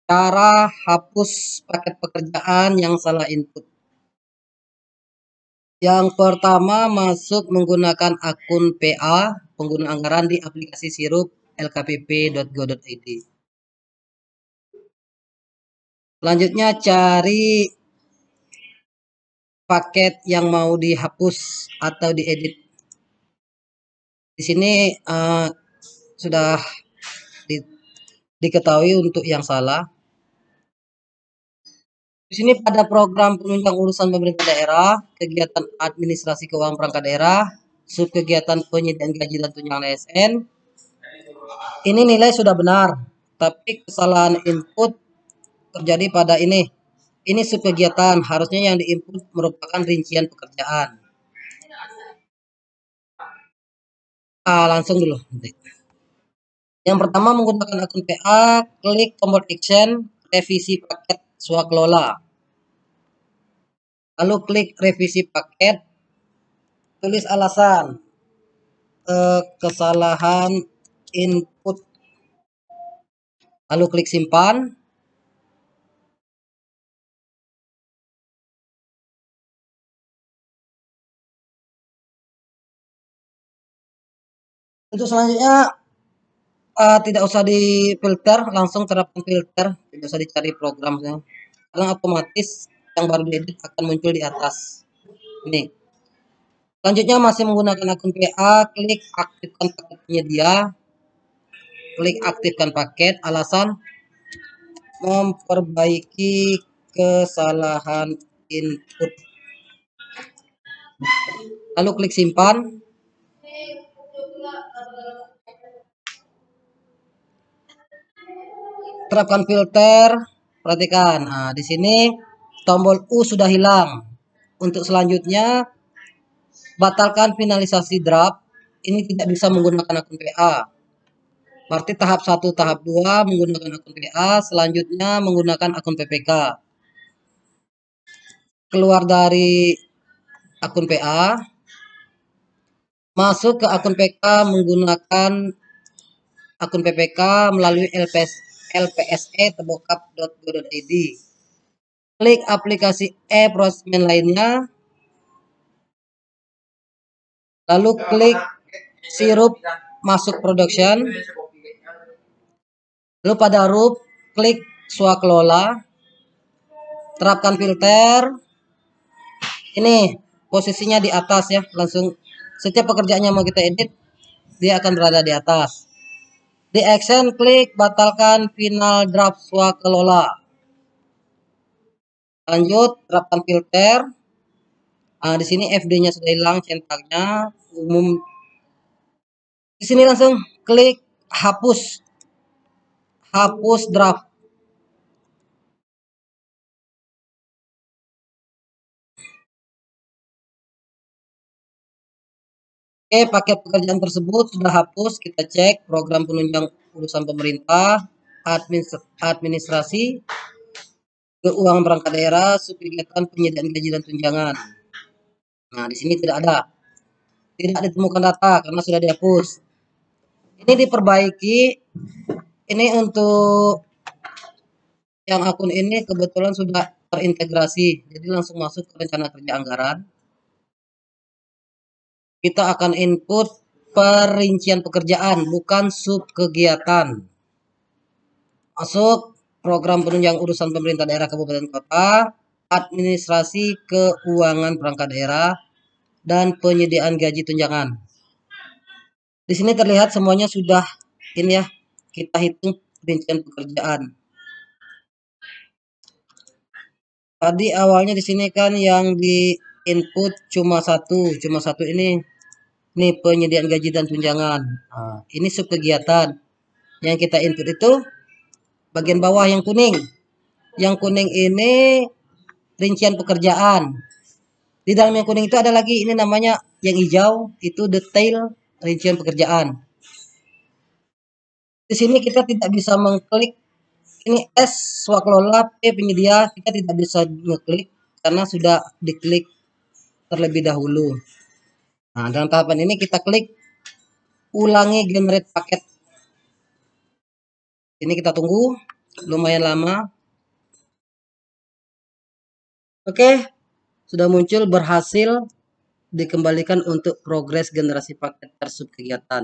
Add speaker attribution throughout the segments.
Speaker 1: Cara hapus paket pekerjaan yang salah input. Yang pertama, masuk menggunakan akun PA, pengguna anggaran di aplikasi Sirup lkpp.go.id. Selanjutnya cari paket yang mau dihapus atau diedit. Di sini sudah diketahui untuk yang salah. Di sini pada program penunjang urusan pemerintah daerah, kegiatan administrasi keuangan perangkat daerah, sub kegiatan penyediaan gaji dan tunjangan ASN. Ini nilai sudah benar, tapi kesalahan input terjadi pada ini. Ini sub kegiatan, harusnya yang diinput merupakan rincian pekerjaan. Langsung dulu. Yang pertama menggunakan akun PA, klik tombol action, revisi paket swakelola. Lalu klik revisi paket, tulis alasan kesalahan input. Lalu klik simpan. Untuk selanjutnya tidak usah difilter, langsung terapkan filter, tidak usah dicari programnya. Karena otomatis yang baru diedit akan muncul di atas. Ini. Selanjutnya masih menggunakan akun PA, klik aktifkan paket penyedia. Klik aktifkan paket, alasan memperbaiki kesalahan input. Lalu klik simpan. Terapkan filter, perhatikan. Di sini tombol U sudah hilang. Untuk selanjutnya batalkan finalisasi draft. Ini tidak bisa menggunakan akun PA. Berarti tahap 1, tahap 2 menggunakan akun PA, selanjutnya menggunakan akun PPK. Keluar dari akun PA, masuk ke akun PK menggunakan akun PPK melalui lpse.tebokap.go.id. Klik aplikasi e-prosesmen lainnya, lalu klik Sirup masuk production. Lalu pada RUP klik swakelola, terapkan filter. Ini posisinya di atas ya, langsung setiap pekerjaannya mau kita edit, dia akan berada di atas. Di action klik batalkan final draft swakelola. Lanjut terapkan filter. Di sini FD-nya sudah hilang, centangnya umum. Di sini langsung klik hapus draft. Oke, paket pekerjaan tersebut sudah hapus. Kita cek program penunjang urusan pemerintah, administrasi keuangan perangkat daerah, subkegiatan penyediaan gaji dan tunjangan. Nah, di sini tidak ada. Tidak ditemukan data karena sudah dihapus. Ini diperbaiki. Ini untuk yang akun ini kebetulan sudah terintegrasi. Jadi langsung masuk ke rencana kerja anggaran. Kita akan input perincian pekerjaan, bukan sub kegiatan. Masuk program penunjang urusan pemerintah daerah kabupaten kota, administrasi keuangan perangkat daerah, dan penyediaan gaji tunjangan. Di sini terlihat semuanya sudah ini ya, kita hitung rincian pekerjaan. Tadi awalnya di sini kan yang di input cuma satu ini penyediaan gaji dan tunjangan. Ini sub kegiatan. Yang kita input itu bagian bawah yang kuning. Yang kuning ini rincian pekerjaan. Di dalam yang kuning itu ada lagi, ini namanya yang hijau, itu detail rincian pekerjaan. Di sini kita tidak bisa mengklik ini S swakelola P penyedia, kita tidak bisa ngeklik karena sudah diklik terlebih dahulu. Nah, dalam tahapan ini kita klik ulangi generate paket. Ini kita tunggu. lumayan lama. Oke, sudah muncul berhasil dikembalikan untuk progres generasi paket tersub kegiatan.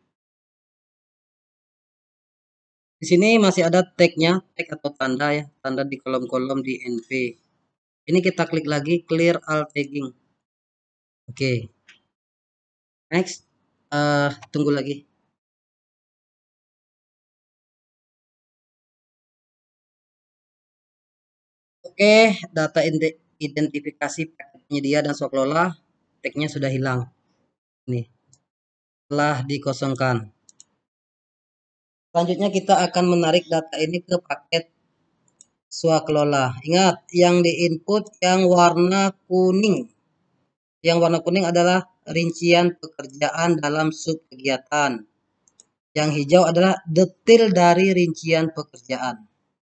Speaker 1: Di sini masih ada tag-nya, tag atau tanda ya, tanda di kolom-kolom di NV. Ini kita klik lagi clear all tagging. Oke. Next. Tunggu lagi. Oke, data identifikasi paket penyedia dan swaklola tag-nya sudah hilang. Nih, telah dikosongkan. Selanjutnya kita akan menarik data ini ke paket swaklola. Ingat, yang diinput yang warna kuning. Yang warna kuning adalah rincian pekerjaan dalam sub kegiatan. Yang hijau adalah detail dari rincian pekerjaan.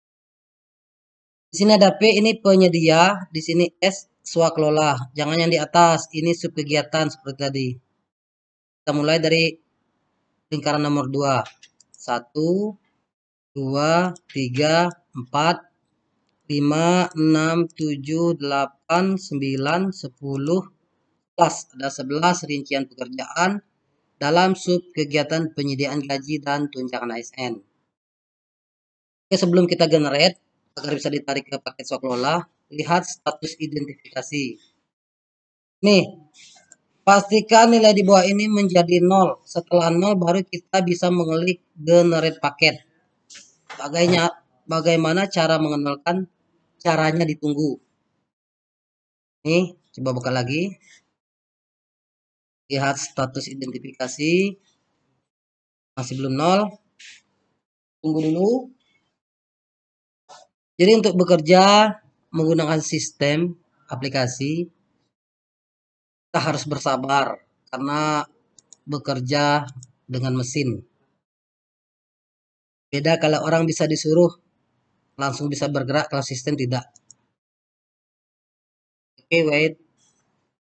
Speaker 1: Di sini ada P, ini penyedia, di sini S swaklola. Jangan yang di atas, ini sub kegiatan seperti tadi. Kita mulai dari lingkaran nomor 2. 1 2 3 4 5 6 7 8 9 10 11. Ada 11 rincian pekerjaan dalam sub kegiatan penyediaan gaji dan tunjangan ASN. Oke, sebelum kita generate agar bisa ditarik ke paket swaklola, lihat status identifikasi. Nih, pastikan nilai di bawah ini menjadi 0. Setelah 0 baru kita bisa mengklik generate paket. Bagaimana cara mengenalkan? Caranya ditunggu. Nih, coba buka lagi. Lihat status identifikasi. Masih belum 0. Tunggu dulu. Jadi untuk bekerja menggunakan sistem aplikasi, kita harus bersabar karena bekerja dengan mesin. Beda kalau orang bisa disuruh langsung bisa bergerak, kalau sistem tidak. Oke, wait.